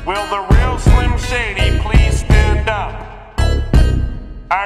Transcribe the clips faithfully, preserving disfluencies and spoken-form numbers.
Will the real Slim Shady please stand up? I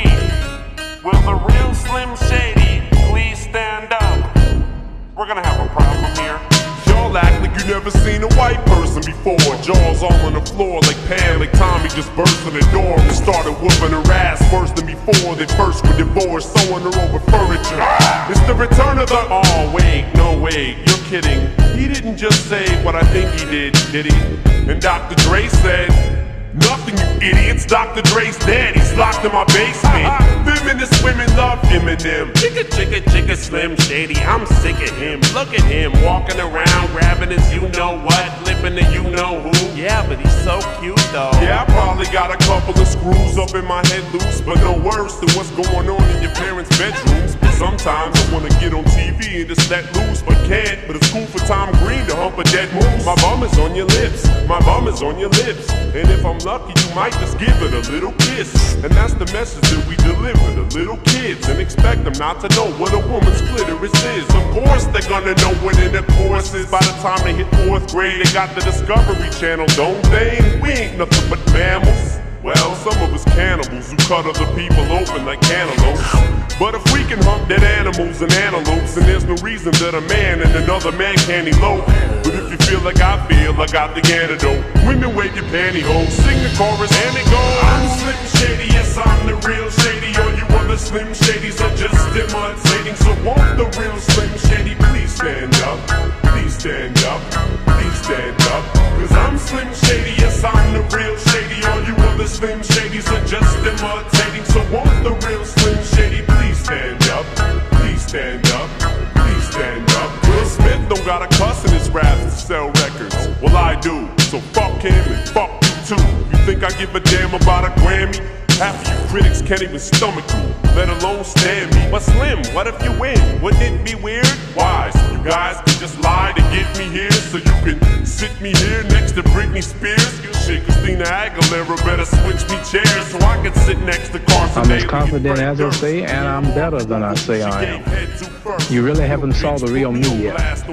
repeat, will the real Slim Shady please stand up? We're gonna have a problem here. Y'all act like you never seen a white person before. Jaws all on the floor like Pam, like Tommy just burst in the door and started whooping her ass worse than before. They first were divorced, sewing her over furniture. It's the return of the... Oh wait, no wait, you're kidding. He didn't just say what I think he did, did he? And Doctor Dre said, nothing, you idiots. Doctor Dre's dead, he's locked in my basement. Feminist women love Eminem. Chicka, chicka, chicka, Slim Shady, I'm sick of him. Look at him, walking around, grabbing his you-know-what, flipping the you-know-who. Yeah, but he's so cute, though. Yeah, I probably got a couple of screws up in my head loose, but no worse than what's going on in your parents' bedrooms. Sometimes I wanna get on T V and just let loose, but can't. But it's cool for Tom Green to hump a dead moose. My bum is on your lips, my bum is on your lips. And if I'm lucky, you might just give it a little kiss. And that's the message that we deliver to little kids, and expect them not to know what a woman's clitoris is. Of course they're gonna know what intercourse is. By the time they hit fourth grade, they got the Discovery Channel, don't they? We ain't nothing but mammals. Well, some of us cannibals who cut other people open like cantaloupes. But if we can hump dead animals and antelopes, then there's no reason that a man and another man can't elope. But if you feel like I feel, I got the antidote. Women wave your pantyhose, sing the chorus and it goes. I'm Slim Shady, yes I'm the real Shady. All you other Slim Shadys are just imitating. So won't the real Slim Shady please stand up? Please stand up, please stand up. Cause I'm Slim Shady, yes I'm the real Shady. All you other Slim Shadys are just imitating. So won't the real Slim Shady please stand up? Please stand up, please stand up. Will Smith don't got a cuss in his raps to sell records. Well I do, so fuck him and fuck you too. You think I give a damn about a Grammy? Half of you critics can't even stomach you, let alone stand me. But Slim, what if you win? Wouldn't it be weird? Why? So you guys can just lie to get me here, so you can sit me here next to Britney Spears? Shit, Christina Aguilera better switch me chairs so I can sit next to Carson. I'm as confident as I say, and I'm better than I say I am. You really haven't saw the real me yet.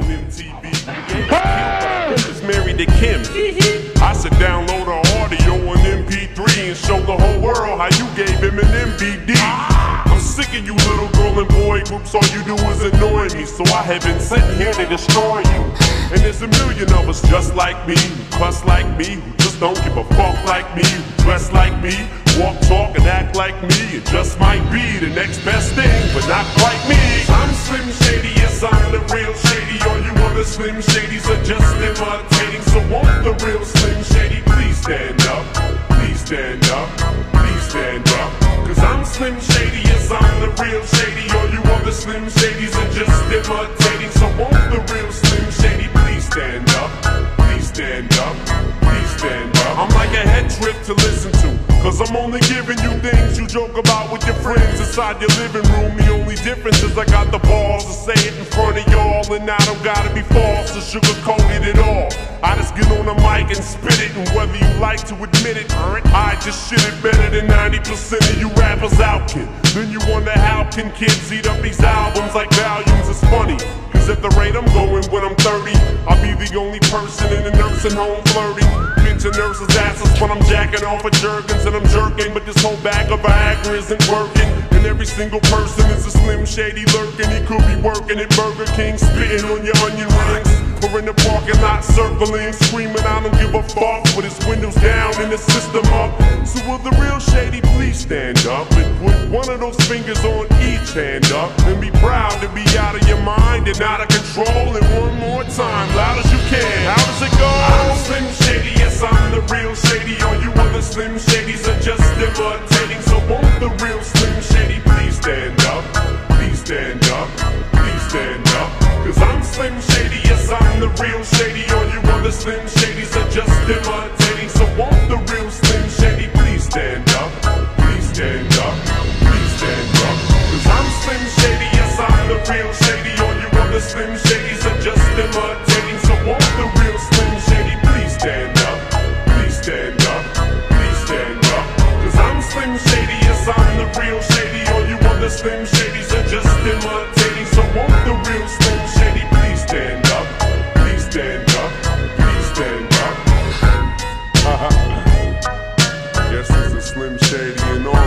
It's married to Kim. I should download her audio on M P three and show the whole world how you gave him an M V D. I'm sick of you little girl and boy groups, all you do is annoy me. So I have been sitting here to destroy you. And there's a million of us just like me, who cuss like me, who just don't give a fuck like me, who dress like me, walk, talk, and act like me. It just might be the next best thing, but not quite me. I'm Slim Shady, yes I'm the real Shady. All you other Slim Shadys are just imitating. So won't the real Slim Shady please stand up? Please stand up, please stand up. Cause I'm Slim Shady, yes I'm the real Shady. All you other Slim Shadys are just imitating. So won't the real Slim Shady please stand up? Please stand up, please stand up. I'm like a head trip to listen to, cause I'm only giving you things you joke about with your friends inside your living room. The only difference is I got the balls to say it in front of y'all, and I don't gotta be false or sugar-coated at all. I just get on the mic and spit it, and whether you like to admit it, I just shit it better than ninety percent of you rappers out, kid. Then you wonder how can kids eat up these albums like volumes. It's funny, cause at the rate I'm going when I'm thirty, I'll be the only person in a nursing home flirting. Pinching nurses' asses when I'm jacking off of Jergens and I'm jerking, but this whole bag of Viagra isn't working. And every single person is a Slim Shady lurking. He could be working at Burger King, spitting on your onion rings, or in the parking lot circling, screaming I don't give a fuck, with his windows down and the system up. So will the real Shady please stand up and put one of those fingers on each hand up, and be proud to be out of your mind and out of control. And one more time, loud as you can. How does it go? I'm Slim Shady, yes I'm the real Shady. All you other Slim Shadys are just imitating. So won't the real Slim Shady please stand up? Please stand up, please stand up. Cause I'm Slim Shady, yes I'm the real Shady. All you other Slim Shadys are just imitating. So won't the real Slim Shady please stand up? Please stand up, please stand up. Cause I'm Slim Shady, yes I'm the real Shady. All you other Slim Shadys are just imitating. So won't the real Slim Shady please stand up? Please stand up, please stand up. Cause I'm Slim Shady, yes I'm the real Shady. All you other Slim Shadys are just imitating. So won't the real Slim Shady please stand up? Please stand up, please stand up. Slim Shady and all